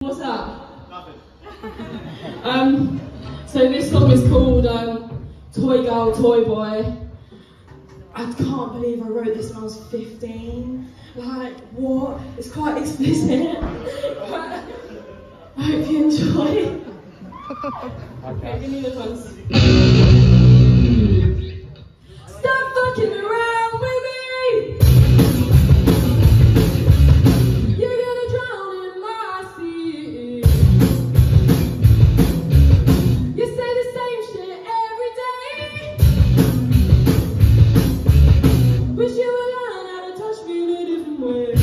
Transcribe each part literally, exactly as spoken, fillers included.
What's that? Nothing. um, so this song is called um, Toy Girl, Toy Boy. I can't believe I wrote this when I was fifteen. Like, what? It's quite explicit. I hope you enjoy. Okay, give me the ones. Stop fucking around with me! You're gonna drown in my sea. You say the same shit every day. Wish you would learn how to touch me in a different way.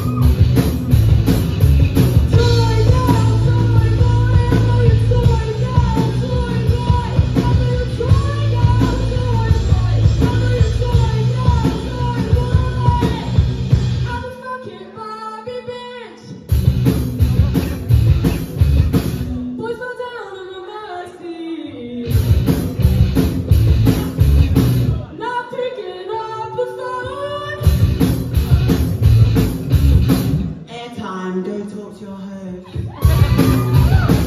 Toy girl, toy boy, I know you're toy girl, toy boy. I know you're toy girl, toy boy. I know you're toy girl, toy boy. I'm a fucking Barbie bitch. Boys fall down on my mercy. Not picking up the phone. Airtime, go talk to your host.